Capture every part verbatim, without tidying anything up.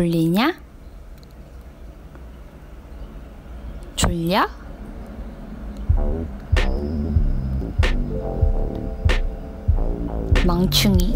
졸리냐? 졸려? 멍충이.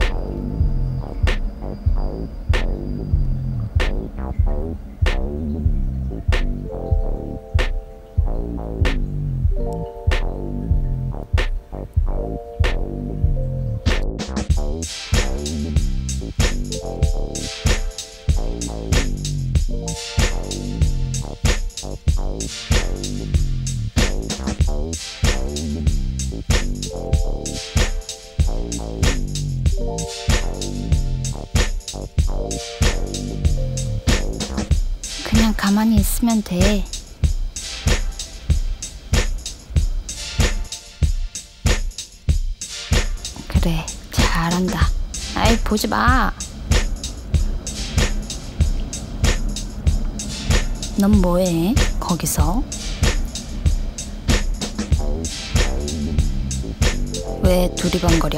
그냥 가만히 있으면 돼. 그래, 잘한다. 아이, 보지 마. 넌 뭐해, 거기서? 왜 두리번거려?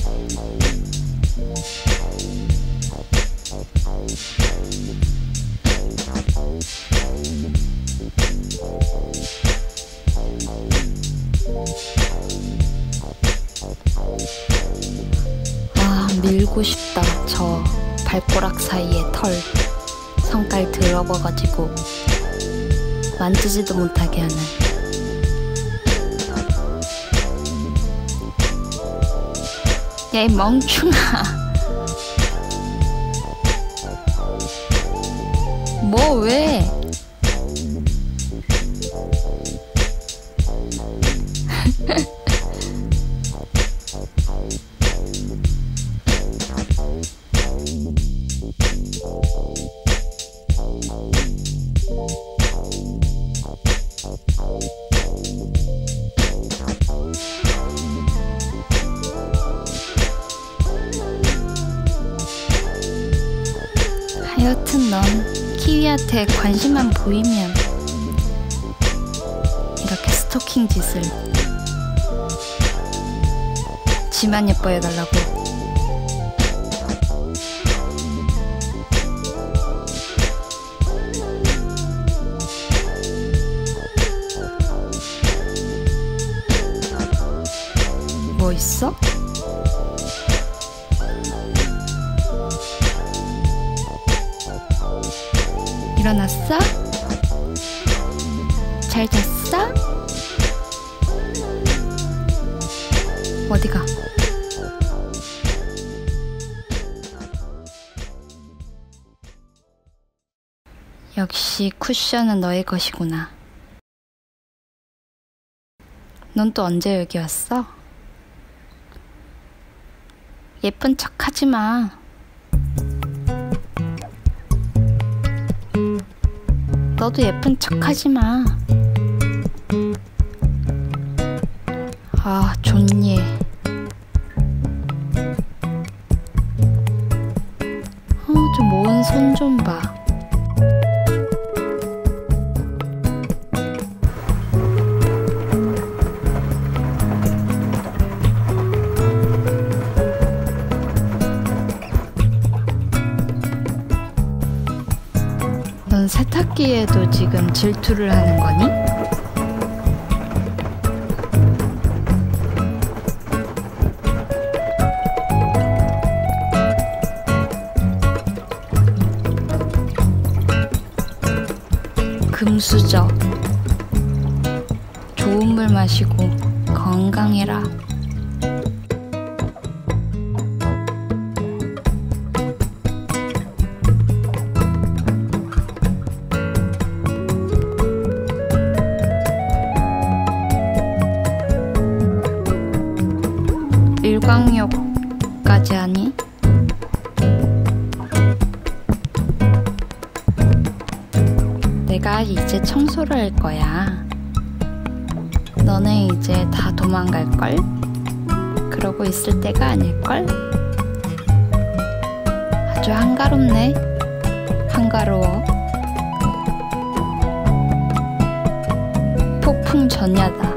아, 밀고 싶다. 저 발가락 사이에 털 성깔 들어버가지고 만지지도 못하게 하는. 야, 이 멍충아. 뭐 왜? 하여튼 넌 키위한테 관심만 보이면 이렇게 스토킹 짓을. 지만 예뻐해달라고. 뭐 있어? 일어났어? 잘 잤어? 어디가? 역시 쿠션은 너의 것이구나. 넌 또 언제 여기 왔어? 예쁜 척 하지 마. 너도 예쁜 척 하지 마. 아, 좋니. 어, 좀 모은 손 좀 봐. 넌 세탁기에도 지금 질투를 하는 거니? 금수저. 좋은 물 마시고 건강해라. 일광욕까지 하니? 내가 이제 청소를 할 거야. 너네 이제 다 도망갈걸? 그러고 있을 때가 아닐걸? 아주 한가롭네. 한가로워. 폭풍 전야다.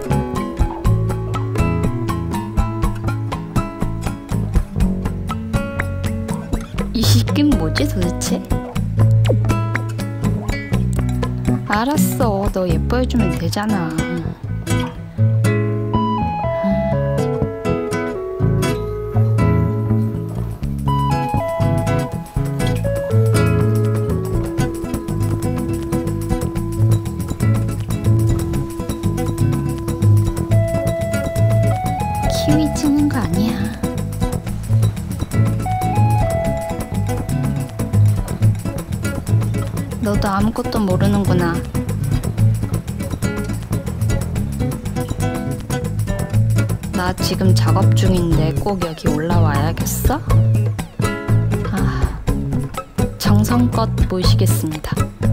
이 시끼는 뭐지 도대체? 알았어. 너 예뻐해주면 되잖아. 키위 찍는 거 아니야. 너도 아무것도 모르는구나. 나 지금 작업 중인데 꼭 여기 올라와야겠어? 아, 정성껏 모시겠습니다.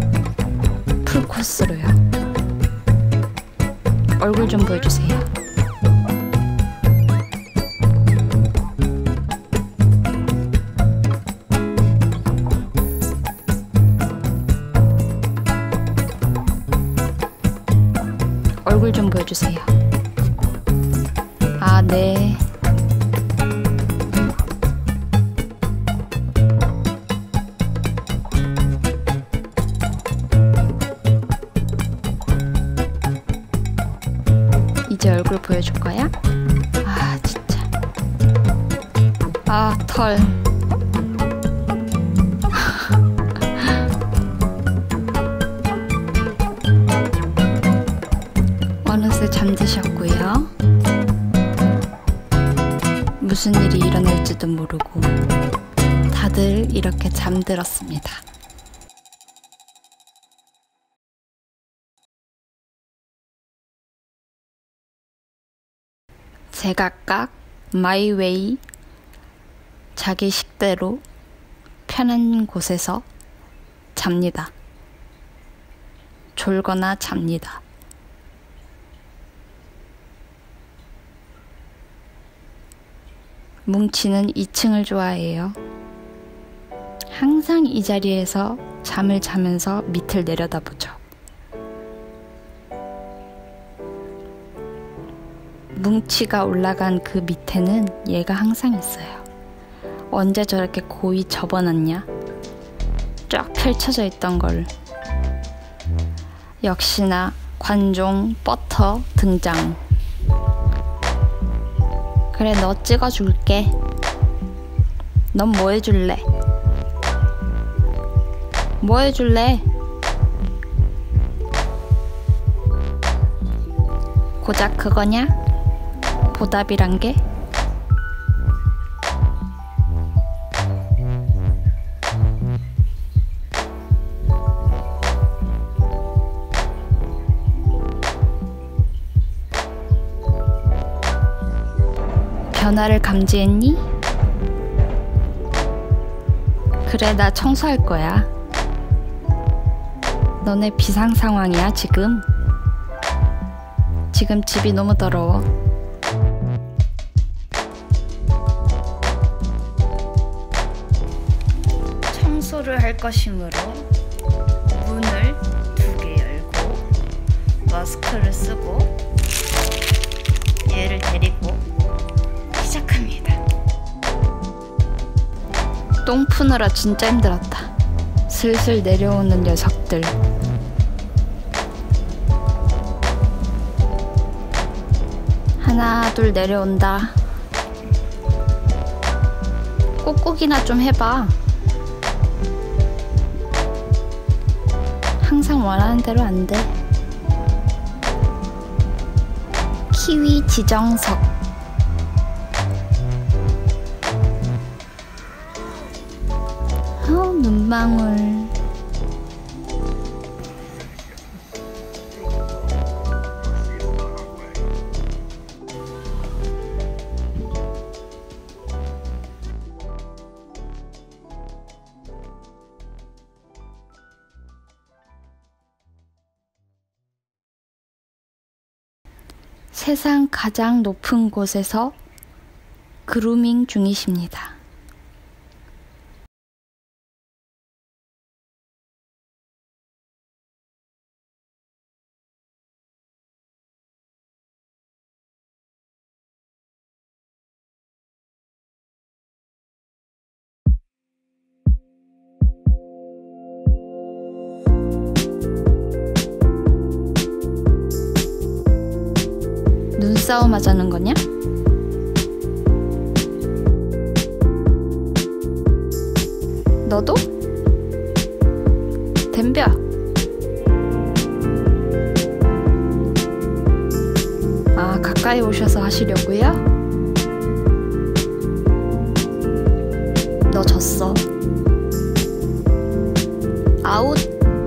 풀코스로요. 얼굴 좀 보여주세요. 얼굴 좀 보여주세요. 아, 네. 이제 얼굴 보여줄 거야? 아, 진짜. 아, 털. 어느새 잠드셨고요. 무슨 일이 일어날지도 모르고 다들 이렇게 잠들었습니다. 제각각 마이웨이 자기 식대로 편한 곳에서 잡니다. 졸거나 잡니다. 뭉치는 이 층을 좋아해요. 항상 이 자리에서 잠을 자면서 밑을 내려다보죠. 뭉치가 올라간 그 밑에는 얘가 항상 있어요. 언제 저렇게 고이 접어놨냐? 쫙 펼쳐져 있던 걸. 역시나 관종 버터 등장. 그래, 너 찍어줄게. 넌 뭐 해줄래? 뭐 해줄래? 고작 그거냐? 보답이란 게? 변화를 감지했니? 그래, 나 청소할 거야. 너네 비상 상황이야, 지금. 지금 집이 너무 더러워. 청소를 할 것이므로 문을 두 개 열고 마스크를 쓰고 얘를 데리고 시작합니다. 똥 푸느라 진짜 힘들었다. 슬슬 내려오는 녀석들. 하나 둘 내려온다. 꾹꾹이나 좀 해봐. 항상 원하는 대로 안 돼. 키위 지정석. 어, 눈망울. 세상 가장 높은 곳에서 그루밍 중이십니다. 기싸움 하자는 거냐? 너도? 덤벼. 아, 가까이 오셔서 하시려고요? 너 졌어. 아웃.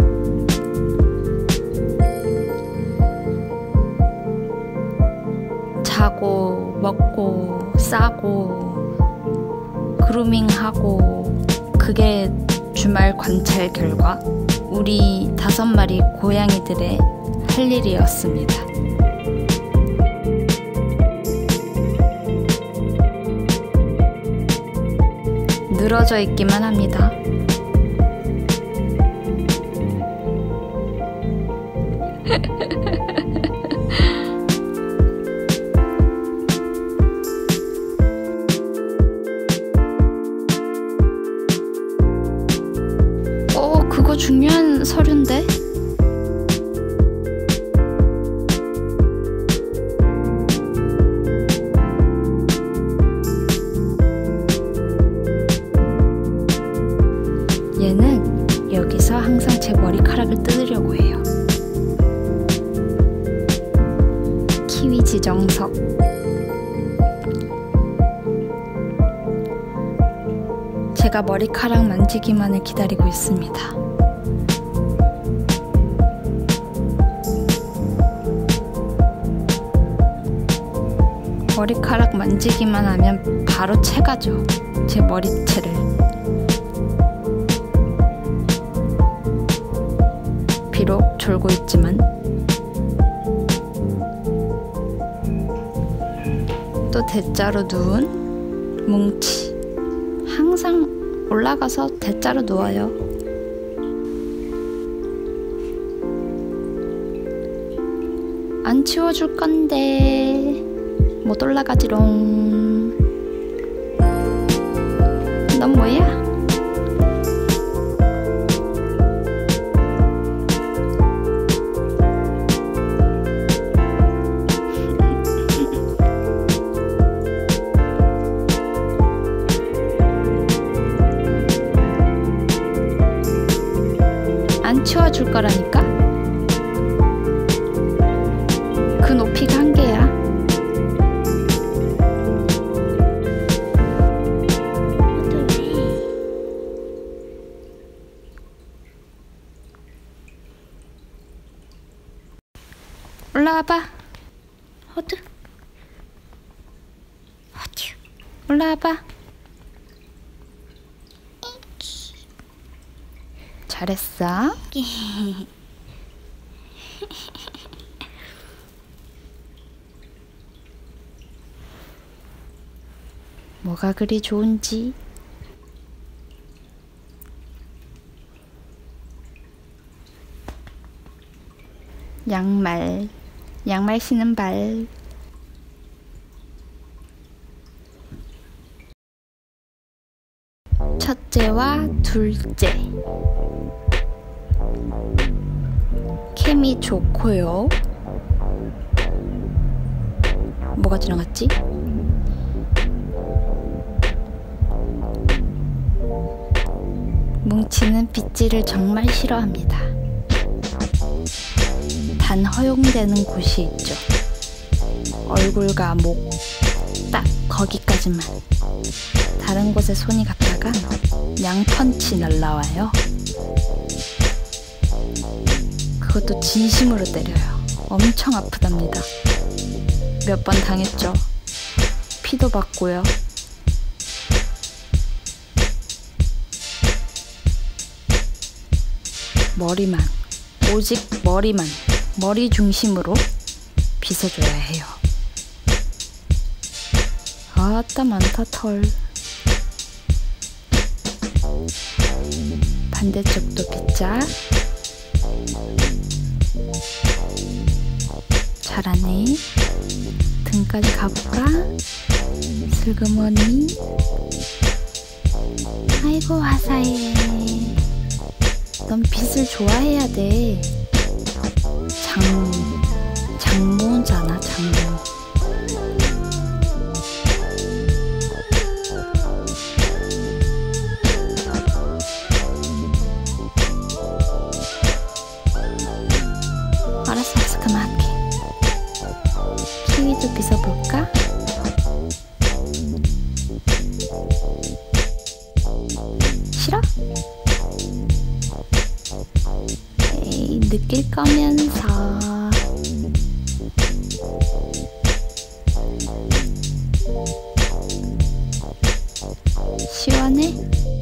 자고 먹고 싸고 그루밍하고, 그게 주말 관찰 결과 우리 다섯 마리 고양이들의 할 일이었습니다. 늘어져 있기만 합니다. 어, 그거 중요한 서류인데? 얘는 여기서 항상 제 머리카락을 뜯으려고 해요. 키위 지정석. 제가 머리카락 만지기만을 기다리고 있습니다. 머리카락 만지기만 하면 바로 채가죠. 제 머리채를. 비록 졸고 있지만. 또 대자로 누운 뭉치. 항상 올라가서 대자로 누워요. 안 치워줄 건데 못 올라가지롱. 넌 뭐야? 안 치워줄 거라니까? 그 높이가 한계야. 올라와봐. 호두. 호두. 올라와봐. 잘했어. 뭐가 그리 좋은지. 양말. 양말 신은 발. 첫째와 둘째. 케미 좋고요. 뭐가 지나갔지? 뭉치는 빗질을 정말 싫어합니다. 단 허용되는 곳이 있죠. 얼굴과 목, 딱 거기까지만. 다른 곳에 손이 갔다가 양펀치 날라와요. 그것도 진심으로 때려요. 엄청 아프답니다. 몇 번 당했죠. 피도 받고요. 머리만, 오직 머리만, 머리 중심으로 빗어줘야 해요. 아따 많다 털. 반대쪽도 빗자. 잘하네. 등까지 가볼까? 슬그머니. 아이고 화사해. 넌 빗을 좋아해야 돼. 장, 장모잖아 장모. 알았어 알았어 그만할게. 키위도 빗어볼까? 싫어? 에이 느낄 거면서. 시원해?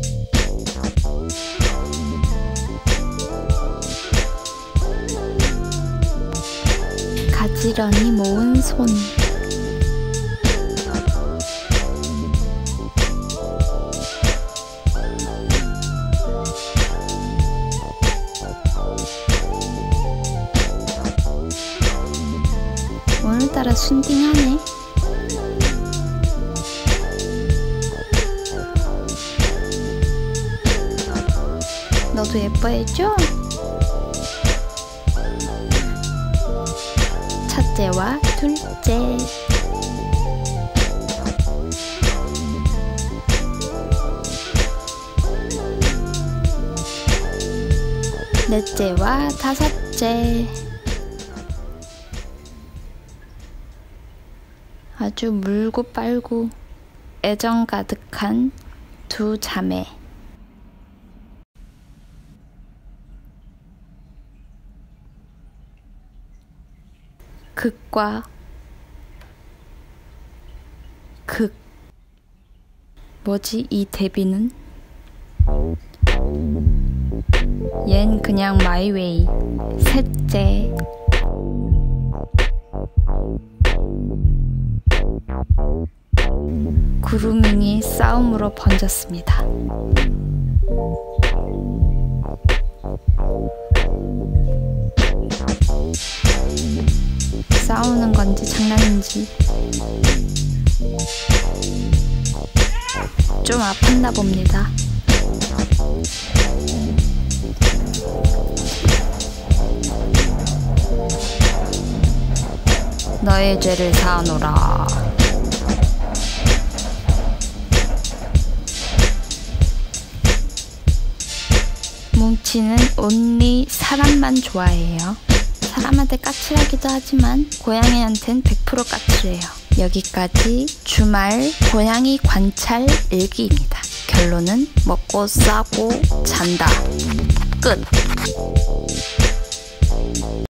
가지런히 모은 손. 오늘따라 순딩하네. 너도 예뻐해줘? 첫째와 둘째. 넷째와 다섯째. 아주 물고 빨고 애정 가득한 두 자매. 극과 극. 뭐지 이 대비는? 얜 그냥 마이웨이. 셋째. 그루밍이 싸움으로 번졌습니다. 싸우는 건지 장난인지 좀 아팠나 봅니다. 너의 죄를 사하노라. 뭉치는 온리 사람만 좋아해요. 사람한테 까칠하기도 하지만 고양이한텐 백 퍼센트 까칠해요. 여기까지 주말 고양이 관찰 일기입니다. 결론은 먹고 싸고 잔다. 끝.